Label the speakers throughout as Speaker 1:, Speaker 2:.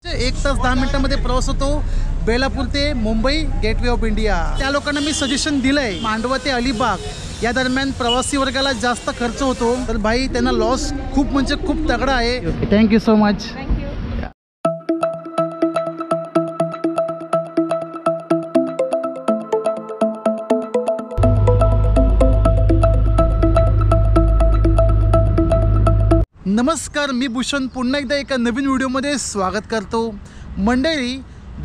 Speaker 1: 1 तास 10 मिनिटांमध्ये प्रवास होतो बेलापूर ते मुंबई गेटवे ऑफ इंडिया। त्या लोकांना मी सजेशन दिलंय मांडवा ते अलिबाग या दरम्यान प्रवासी वर्गाला जास्त खर्च होतो, तर भाई त्यांना लॉस खूप म्हणजे खूप तगडा आहे। Thank you so much. नमस्कार, मी भूषण पुन्हा एकदा एका नवीन व्हिडिओमध्ये स्वागत करतो। मंडळी,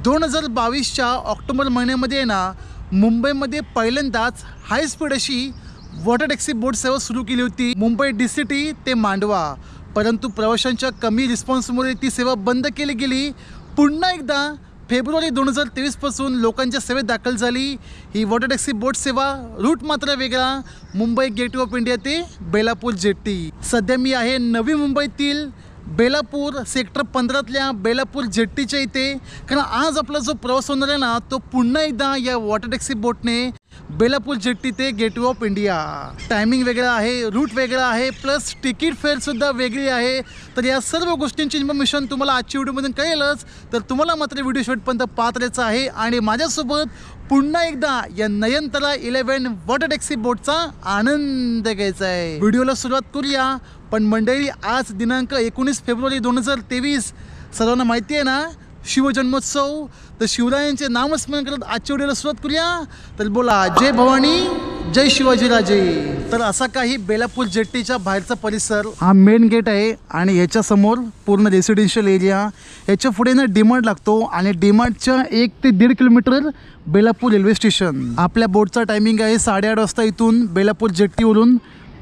Speaker 1: 2022च्या ऑक्टोबर महिन्यामध्ये ना मुंबईमध्ये पहिल्यांदाच हाय स्पीड अशी वॉटर टॅक्सी बोट सेवा सुरू केली होती मुंबई DCT ते मांडवा, परंतु प्रवाशांच्या कमी रिस्पॉन्समुळे ती सेवा बंद केली गेली। पुन्हा एकदा फेब्रुवारी 2023 पासून लोकांच्या सेवेत दाखल झाली ही वॉटर टॅक्सी बोट सेवा। रूट मात्र वेगळा, मुंबई गेटवे ऑफ इंडिया ते बेलापूर जेट्टी। सध्या मी आहे नवी मुंबईतील बेलापूर सेक्टर 15तल्या बेलापूर जेट्टीच्या इथे, कारण आज आपला जो प्रवास होणार आहे ना तो पुन्हा एकदा या वॉटर टॅक्सी बोटने बेलापूर जेट्टी ते गेटवे ऑफ इंडिया। टायमिंग वेगळा आहे, रूट वेगळा आहे, प्लस तिकीट फेअरसुद्धा वेगळी आहे। तर या सर्व गोष्टींची इन्फॉर्मेशन तुम्हाला आजच्या व्हिडिओमधून कळेलच, तर तुम्हाला मात्र व्हिडिओ शेवटपर्यंत पाहत राहायचं आहे आणि माझ्यासोबत पुन्हा एकदा या नयनतारा 11 वॉटर टॅक्सी बोटचा आनंद घ्यायचा आहे। व्हिडिओला सुरुवात करूया, पण मंडळी आज दिनांक 19 फेब्रुवारी 2023 सर्वांना माहिती आहे ना शिवजन्मोत्सव, तर शिवरायांचे नामस्मरण करत आजच्या व्हिडिओला सुरुवात करूया। तर बोला जय भवानी जय शिवाजीराजे। तर असा काही बेलापूर जेट्टीच्या बाहेरचा परिसर हा मेन गेट आहे आणि याच्या समोर पूर्ण रेसिडेन्शियल एरिया, याच्या पुढे ना डीमार्ट लागतो आणि डीमार्टच्या 1 ते 1.5 किलोमीटर बेलापूर रेल्वे स्टेशन। आपल्या बोटचा टायमिंग आहे 8:30 वाजता इथून बेलापूर जेट्टीवरून।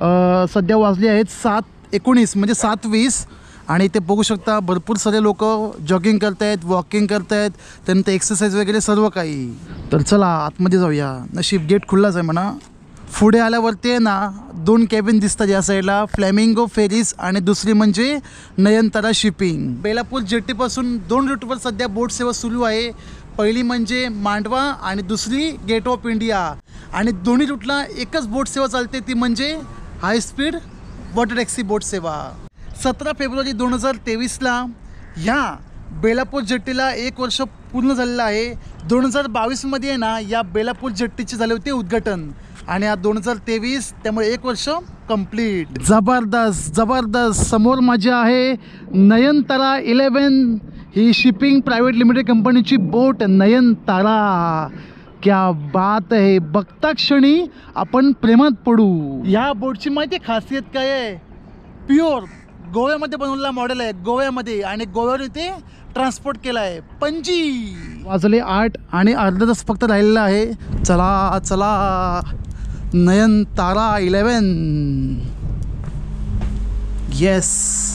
Speaker 1: सध्या वाजले आहेत 7:19 म्हणजे 7:20 आणि इथे बघू शकता भरपूर सारे लोक जॉगिंग करत आहेत, वॉकिंग करत आहेत, त्यानंतर एक्सरसाइज वगैरे सर्व काही। तर चला आतमध्ये जाऊया, नशीब गेट खुल्लाच आहे म्हणा। पुढे आल्यावरती आहे ना 2 कॅबिन दिसतात या साईडला, फ्लॅमिंगो फेरीज आणि दुसरी म्हणजे नयनतारा शिपिंग। बेलापूर जेट्टीपासून 2 रूटवर सध्या बोट सेवा सुरू आहे, पहिली म्हणजे मांडवा आणि दुसरी गेट ऑफ इंडिया, आणि दोन्ही रूटला एकच बोट सेवा चालते, ती म्हणजे high speed water taxi boat सेवा। 17 फेब्रुवारी 2023ला ह्या बेलापूर जेट्टीला 1 वर्ष पूर्ण झालेलं आहे। 2022मध्ये ना या बेलापूर जेट्टीचे झाले होते उद्घाटन आणि आज 2023, त्यामुळे 1 वर्ष कंप्लीट। जबरदस्त जबरदस्त। समोर माझी आहे नयनतारा 11 ही शिपिंग प्रायव्हेट लिमिटेड कंपनीची बोट नयनतारा। क्या बात आहे, बघता क्षणी आपण प्रेमात पडू। या बोटची माहिती खासियत काय आहे? प्युअर गोव्यामध्ये बनवलेला मॉडेल आहे, गोव्यामध्ये, आणि गोव्यावर इथे ट्रान्सपोर्ट केला आहे। पणजी वाजले 8 आणि अर्धा तास फक्त राहिलेला आहे। चला चला नयनतारा 11। येस,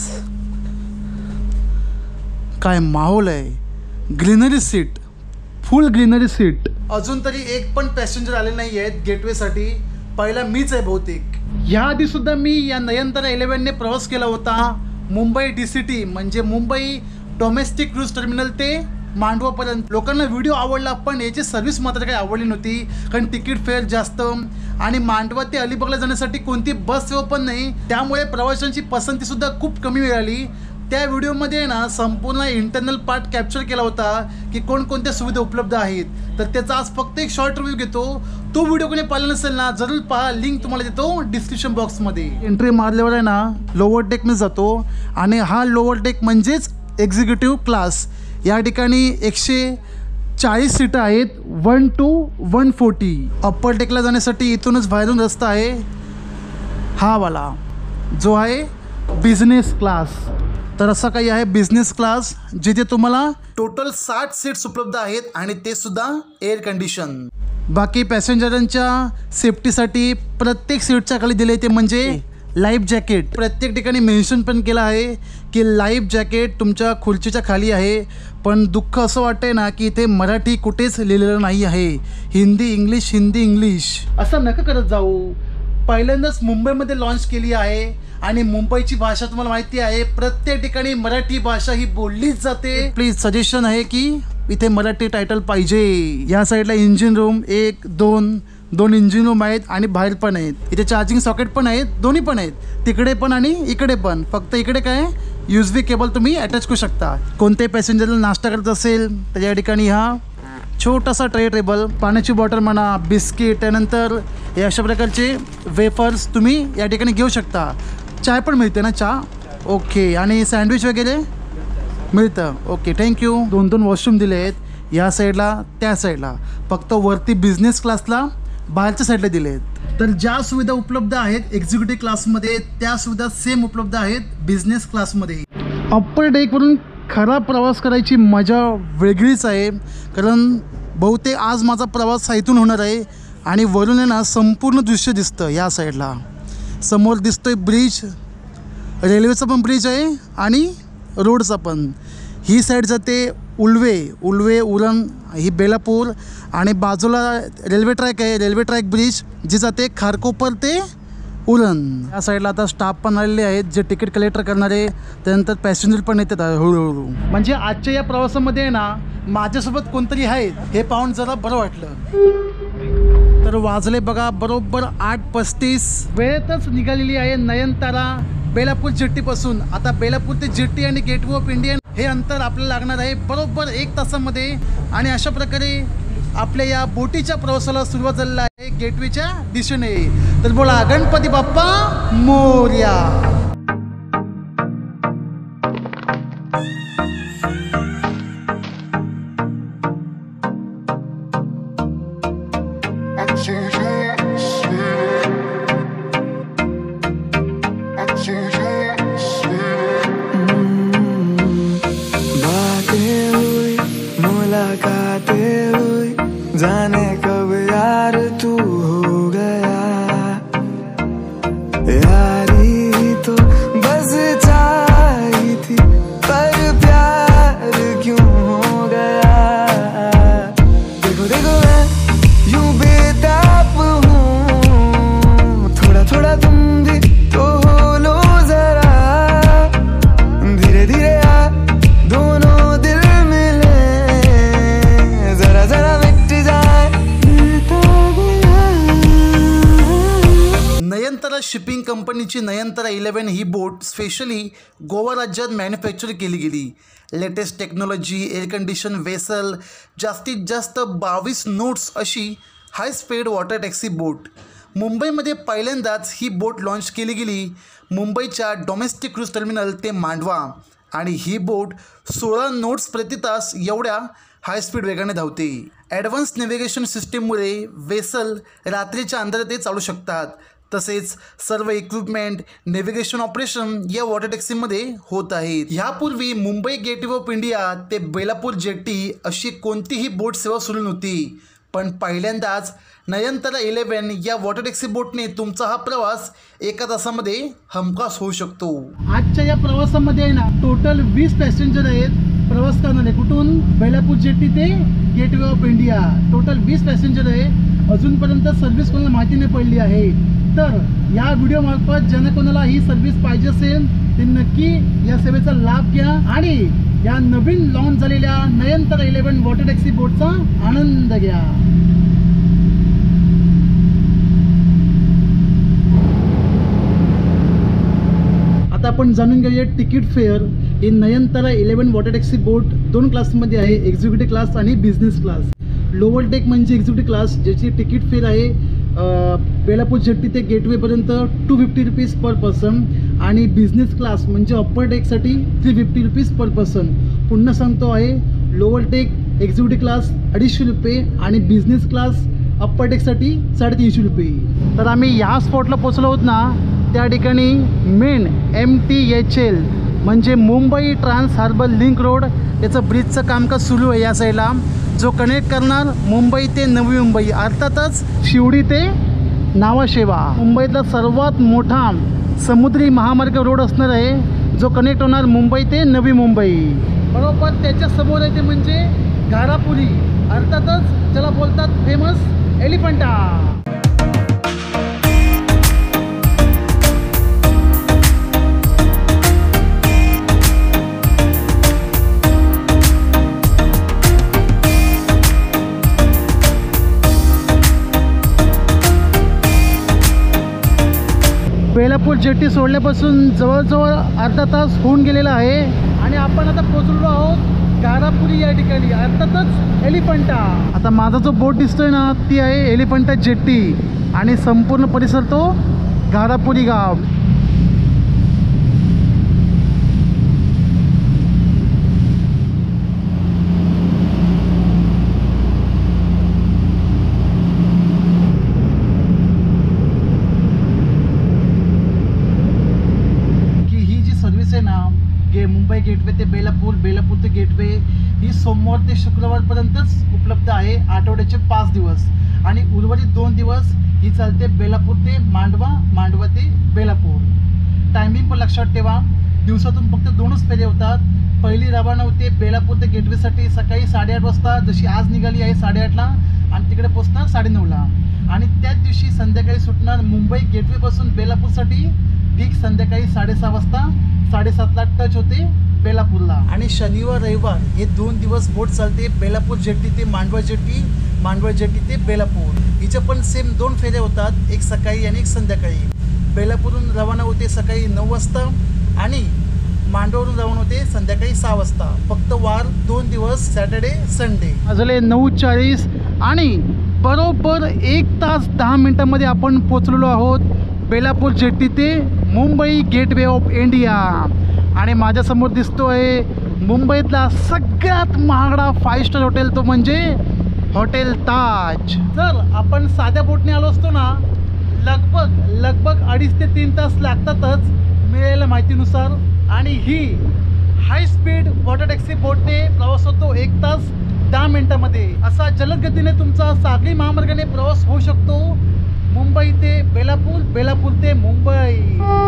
Speaker 1: काय माहोल आहे, greenery seat, full greenery seat. अजून तरी एक पण पॅसेंजर आले नाही आहेत गेटवेसाठी, पहिला मीच आहे बहुतेक। याआधी सुद्धा मी या नयनतारा 11ने प्रवास केला होता मुंबई DCT म्हणजे मुंबई डोमेस्टिक क्रूज टर्मिनल ते मांडवापर्यंत। लोकांना व्हिडिओ आवडला, पण याची सर्व्हिस मात्र काही आवडली नव्हती, कारण तिकीट फेअर जास्त आणि मांडवा ते अलिबागला जाण्यासाठी कोणती बस सेवा पण नाही, त्यामुळे प्रवाशांची पसंतीसुद्धा खूप कमी मिळाली। त्या व्हिडिओमध्ये ना संपूर्ण इंटरनल पार्ट कॅप्चर केला होता की कोणकोणत्या सुविधा उपलब्ध आहेत, तर त्याचा आज फक्त एक शॉर्ट रिव्ह्यू घेतो। तो व्हिडिओ कोणी पाहिला नसेल ना जरूर पहा, लिंक तुम्हाला देतो डिस्क्रिप्शन बॉक्समध्ये। एंट्री मारल्यावर आहे ना लोअर डेकने जातो आणि हा लोअर डेक म्हणजेच एक्झिक्युटिव्ह क्लास। या ठिकाणी 140 सीटा आहेत, 1 to 140। अप्पर डेकला जाण्यासाठी इथूनच बाहेरून रस्ता आहे, हा वाला जो आहे बिझनेस क्लास। तर असं काही आहे बिझनेस क्लास, जिथे तुम्हाला टोटल 60 सीट्स उपलब्ध आहेत आणि ते सुद्धा एअर कंडिशन। बाकी पॅसेंजरांच्या सेफ्टीसाठी प्रत्येक सीटच्या खाली दिले ते म्हणजे लाईफ जॅकेट। प्रत्येक ठिकाणी मेन्शन पण केलं आहे की लाईफ जॅकेट तुमच्या खुर्चीच्या खाली आहे, पण दुःख असं वाटतंय ना की इथे मराठी कुठेच लिहिलेलं नाही आहे, हिंदी इंग्लिश हिंदी इंग्लिश। असं नका करत जाऊ, पहिल्यांदाच मुंबईमध्ये लॉन्च केली आहे आणि मुंबईची भाषा तुम्हाला माहिती आहे, प्रत्येक ठिकाणी मराठी भाषा ही बोललीच जाते। प्लीज सजेशन आहे की इथे मराठी टायटल पाहिजे। या साईडला इंजिन रूम 1 2 इंजिन रूम आहेत आणि बाहेर पण आहेत, इथे चार्जिंग सॉकेट पण आहेत, दोन्ही पण आहेत, तिकडे पण आणि इकडे पण। फक्त इकडे काय USB केबल तुम्ही अटॅच करू शकता. कोणत्याही पॅसेंजरला नाश्ता करत असेल तर या ठिकाणी हा छोटासा ट्रे टेबल, पाण्याची बॉटल म्हणा, बिस्किट, त्यानंतर हे अशा प्रकारचे वेफर्स तुम्ही या ठिकाणी घेऊ शकता. चाय पण मिळते ना, चहा ओके, आणि सँडविच वगैरे मिळतं. Okay, thank you. 2 वॉशरूम दिले आहेत, या साईडला त्या साईडला. फक्त वरती बिझनेस क्लासला बाहेरच्या साईडला दिले आहेत. तर ज्या सुविधा उपलब्ध आहेत एक्झिक्युटिव्ह क्लासमध्ये त्या सुविधा सेम उपलब्ध आहेत बिझनेस क्लासमध्ये. अप्पर डेकवरून खरा प्रवास करायची मजा वेगळीच आहे, कारण बहुतेक आज माझा प्रवास इथून होणार आहे आणि वरून आहे ना संपूर्ण दृश्य दिसतं. या साईडला समोर दिसतोय ब्रिज, रेल्वेचा पण ब्रिज आहे आणि रोडचा पण. ही साईड जाते उल्वे उरण, ही बेलापूर, आणि बाजूला रेल्वे ट्रॅक आहे, रेल्वे ट्रॅक ब्रिज जी जाते खारकोपर ते उरण. या साईडला आता स्टाफ पण आलेले आहेत जे तिकीट कलेक्टर करणारे, त्यानंतर पॅसेंजर पण येतात हळूहळू. म्हणजे आजच्या या प्रवासामध्ये आहे ना माझ्यासोबत कोणतरी आहे हे पाहून जरा बरं वाटलं. तर वाजले बघा बरोबर 8:35. वेळेतच निघालेली आहे नयनतारा बेलापूर जेट्टीपासून. आता बेलापूर ते जेट्टी आणि गेटवे ऑफ इंडिया हे अंतर आपल्याला लागणार आहे बरोबर 1 तासामध्ये. आणि अशा प्रकारे आपल्या या बोटीच्या प्रवासाला सुरुवात झालेला आहे गेटवेच्या दिशेने. तर बोला गणपती बाप्पा मोरया.
Speaker 2: जाने कब यार तू हो गया, यारी तो बस चाहिए थी पर प्यार क्यों हो गया. देखो देखो मैं यूं बेताब हूँ, थोड़ा थोड़ा तुम भी तो हो लो जरा. धीरे धीरे आ दोनों दिल मिले, जरा जरा
Speaker 1: नयनतारा शिपिंग कंपनीची नयनतारा 11 ही बोट स्पेशली गोवा राज्यात मॅन्युफॅक्चर केली गेली. Latest technology, air condition vessel, जास्तीत जास्त 22 नोट्स अशी high speed water taxi boat. मुंबईमध्ये पहिल्यांदाच ही बोट लॉन्च केली गेली मुंबईच्या डोमेस्टिक क्रूज टर्मिनल ते मांडवा. आणि ही बोट 16 नोट्स प्रति तास एवढ्या हाय स्पीड वेगाने धावते. ॲडव्हान्स नेव्हिगेशन सिस्टीममुळे वेसल रात्रीच्या अंधारातही चालू शकतात. तसेच सर्व इक्विपमेंट, नेव्हिगेशन ऑपरेशन या वॉटर टॅक्सीमध्ये होत आहेत. ह्यापूर्वी मुंबई गेटवे ऑफ इंडिया ते बेलापूर जेट्टी अशी कोणतीही बोट सेवा सुरू नव्हती. पण पहिल्यांदाच नयनतारा 11 या वॉटर टॅक्सी बोटने तुमचा हा प्रवास 1 तासामध्ये हमखास होऊ शकतो. आजच्या या प्रवासामध्ये ना टोटल 20 पॅसेंजर आहेत प्रवास करणारे. कुठून? बेलापूर जेट्टी ते gateway of India. Total 20 passenger आहे. अजूनपर्यंत सर्व्हिस कोणाला माहिती नाही पडली आहे. तर या व्हिडिओमार्फत ज्यांना कोणाला ही सर्व्हिस पाहिजे असेल ते नक्की या सेवेचा लाभ घ्या आणि या नवीन लॉन्च झालेल्या नयनतारा 11 वॉटर टॅक्सी बोटचा आनंद घ्या. आता आपण जाणून घेऊया तिकीट फेअर. ही नयनतारा 11 वॉटर टॅक्सी बोट 2 क्लासमध्ये आहे, एक्झिक्युटिव्ह क्लास आणि बिझनेस क्लास. लोअर डेक म्हणजे एक्झिक्युटिव्ह क्लास, ज्याची तिकीट फेअर आहे बेलापूर जेट्टी ते गेटवेपर्यंत 250 रुपीज पर पर्सन. आणि बिझनेस क्लास म्हणजे अप्पर डेकसाठी 350 रुपीज पर पर्सन. पुन्हा सांगतो आहे, लोअर डेक एक्झिक्युटिव्ह क्लास 250 रुपये आणि बिझनेस क्लास अप्पर डेकसाठी 350 रुपये. तर आम्ही या स्पॉटला पोचलो आहोत ना, त्या ठिकाणी मेन MTHL म्हणजे Mumbai trans harbour link road याचं ब्रिजचं कामकाज सुरू आहे या साईडला, जो कनेक्ट करणार मुंबई ते नवी मुंबई, अर्थातच शिवडी ते नावाशेवा. मुंबईतला सर्वात मोठा समुद्री महामार्ग रोड असणार आहे, जो कनेक्ट होणार मुंबई ते नवी मुंबई. बरोबर त्याच्या समोर आहे ते म्हणजे घारापुरी, अर्थातच ज्याला बोलतात फेमस एलिफंटा. बेलापूर जेट्टी सोडल्यापासून जवळजवळ अर्धा तास होऊन गेलेला आहे आणि आपण आता पोहोचलो आहोत गारापुरी या ठिकाणी, अर्थातच एलिफंटा. आता माझा जो बोट दिसतोय ना ती आहे एलिफंटा जेट्टी आणि संपूर्ण परिसर तो गारापुरी गाव. मुंबई गेटवे ते बेलापूर, बेलापूर ते गेटवे ही सोमवार ते शुक्रवारपर्यंतच उपलब्ध आहे, आठवड्याचे 5 दिवस. आणि उर्वरित 2 दिवस ही चालते बेलापूर ते मांडवा, मांडवा ते बेलापूर. टायमिंग पण लक्षात ठेवा, दिवसातून फक्त 2च फेरे होतात. पहिली रवाना होते बेलापूर ते गेटवेसाठी सकाळी 8:30 वाजता, जशी आज निघाली आहे 8:30ला, आणि तिकडे पोचणार 9:30ला. आणि त्याच दिवशी संध्याकाळी सुटणार मुंबई गेटवेपासून बेलापूरसाठी ठीक संध्याकाळी 6:30 वाजता. 7:30ला टच होते बेलापूरला. आणि शनिवार रविवार हे 2 दिवस बोट चालते बेलापूर जेट्टी ते मांडवा जेट्टी, मांडवा जेट्टी ते बेलापूर. हिचे पण सेम 2 फेरे होतात, एक सकाळी आणि एक संध्याकाळी. बेलापूरहून रवाना होते सकाळी 9 वाजता आणि मांडवावरून रवाना होते संध्याकाळी 6 वाजता. फक्त वार 2 दिवस, सॅटर्डे संडे. वाजले 9:40 आणि बरोबर 1 तास 10 मिनिटांमध्ये आपण पोचलेलो आहोत बेलापूर जेट्टी ते मुंबई गेटवे ऑफ इंडिया. आणि माझ्यासमोर दिसतो आहे मुंबईतला सगळ्यात महागडा 5 स्टार हॉटेल, तो म्हणजे हॉटेल ताज. जर आपण साध्या बोटने आलो असतो ना लगभग 2.5 ते 3 तास लागतातच मिळालेल्या माहितीनुसार. आणि ही हाय स्पीड वॉटर टॅक्सी बोटने प्रवास होतो 1 तास 10 मिनिटांमध्ये. असा जलद गतीने तुमचा सागरी महामार्गाने प्रवास होऊ शकतो मुंबई ते बेलापूर, बेलापूर ते मुंबई.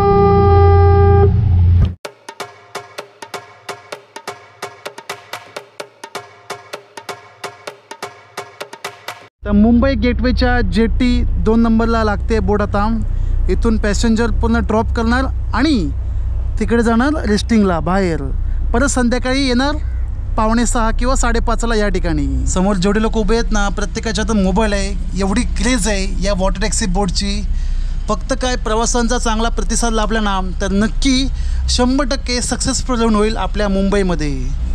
Speaker 1: तर मुंबई गेटवेच्या जेट्टी 2 नंबरला लागते बोट. आता इथून पॅसेंजर पूर्ण ड्रॉप करणार आणि तिकडे जाणार रेस्टिंगला बाहेर. परत संध्याकाळी येणार 5:45 किंवा 5:30ला या ठिकाणी. समोर जेवढे लोक उभे आहेत ना प्रत्येकाच्या हातात मोबाईल आहे, एवढी क्रेज आहे या वॉटर टॅक्सी बोटची. फक्त काय प्रवासांचा चांगला प्रतिसाद लाभला ना तर नक्की 100% सक्सेसफुल राऊंड होईल आपल्या मुंबईमध्ये.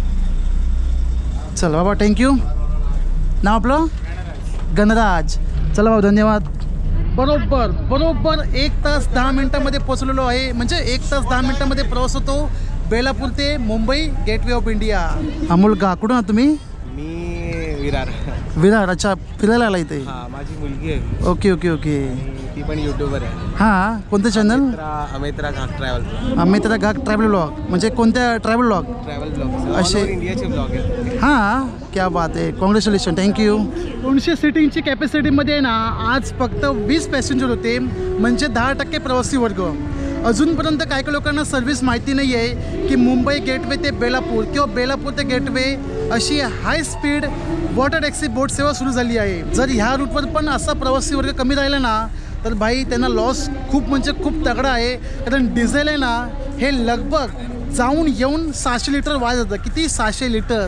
Speaker 1: चल बाबा, थँक्यू. नाव आपलं गणराज. चला बाबा, धन्यवाद. बरोबर 1 तास 10 मिनिटांमध्ये पोचलेलो आहे. म्हणजे 1 तास 10 मिनिटांमध्ये प्रवास होतो बेलापूर ते Mumbai gateway of India. Amol का, कुठून आहात तुम्ही?
Speaker 2: मी विरार. अच्छा, फिरायला आला इथे?
Speaker 3: हां, माझी मुलगी आहे.
Speaker 2: ओके.
Speaker 3: ती पण यूट्यूबर आहे.
Speaker 2: हां, कोणतं channel?
Speaker 3: Amitra Ghat travel.
Speaker 2: Amitra Ghat travel vlog. म्हणजे कोणत्या ट्रॅव्हल
Speaker 3: ब्लॉग
Speaker 2: असे
Speaker 3: इंडियाचे ब्लॉग आहेत.
Speaker 2: हां, क्या बात आहे. Congratulation, thank you.
Speaker 1: 200 सीटिंगची कॅपॅसिटीमध्ये ना आज फक्त 20 पॅसेंजर होते, म्हणजे 10% प्रवासी वर्ग. अजूनपर्यंत काही लोकांना सर्व्हिस माहिती नाही आहे की मुंबई गेटवे ते बेलापूर किंवा बेलापूर ते गेटवे अशी high speed water taxi boat सेवा सुरू झाली आहे. जर ह्या रूटवर पण असा प्रवासी वर्ग कमी राहिला ना तर भाई त्यांना लॉस खूप म्हणजे खूप तगडा आहे. कारण डिझेल आहे ना हे लगभग जाऊन येऊन 600 लिटर वाया जातं. किती? 600 लिटर.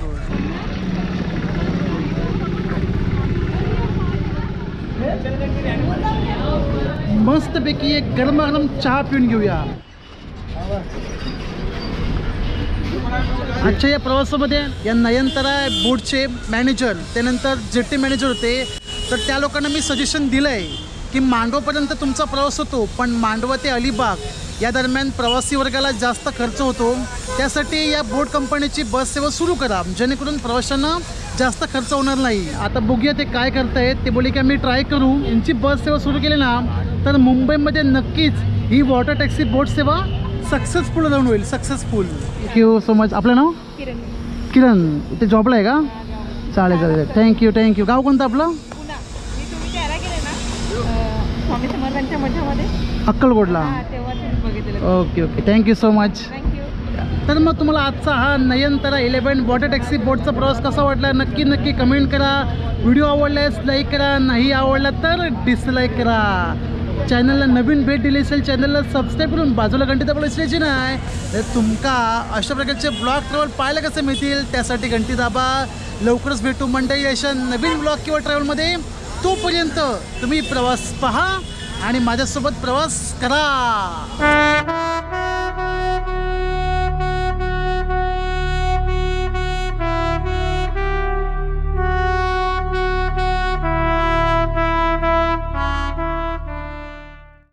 Speaker 1: मस्तपैकी एक गरमागरम चहा पिऊन घेऊया. आजच्या या प्रवासामध्ये या नयनतारा बोटचे मॅनेजर, त्यानंतर जेट्टी मॅनेजर होते. तर त्या लोकांना मी सजेशन दिलं आहे की मांडवापर्यंत तुमचा प्रवास होतो, पण मांडवा ते अलिबाग या दरम्यान प्रवासी वर्गाला जास्त खर्च होतो. त्यासाठी या बोट कंपनीची बस सेवा सुरू करा, जेणेकरून प्रवाशांना जास्त खर्च होणार नाही. आता बघूया ते काय करतायत. ते बोलले की आम्ही ट्राय करू. यांची बस सेवा सुरू केली ना तर मुंबईमध्ये नक्कीच ही वॉटर टॅक्सी बोट सेवा सक्सेसफुल राहून होईल. सक्सेसफुल. Thank you so much. आपलं नाव? किरण. इथे जॉबला आहे का? चालेल. थँक्यू. गाव कोणतं आपलं? अक्कलकोटला. ओके. Thank you so much. तर मग तुम्हाला आजचा हा नयनतारा 11 वॉटर टॅक्सी बोटचा प्रवास कसा वाटला नक्की कमेंट करा. व्हिडिओ आवडल्यास लाईक करा, नाही आवडला तर डिसलाईक करा. चॅनलला नवीन भेट दिली असेल चॅनलला सबस्क्राईब करून बाजूला घंटी दाबायला विसरायची नाही. तर तुमका अशा प्रकारचे ब्लॉग ट्रॅव्हल पाहायला कसे मिळतील त्यासाठी घंटी दाबा. लवकरच भेटू मंडळी अशा नवीन ब्लॉग किंवा ट्रॅव्हलमध्ये. तोपर्यंत तुम्ही प्रवास पहा आणि माझ्यासोबत प्रवास करा.